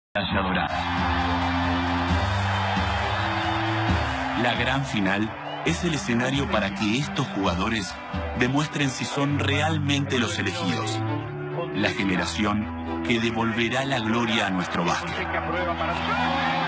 Dorada. La gran final es el escenario para que estos jugadores demuestren si son realmente los elegidos. La generación que devolverá la gloria a nuestro básquet.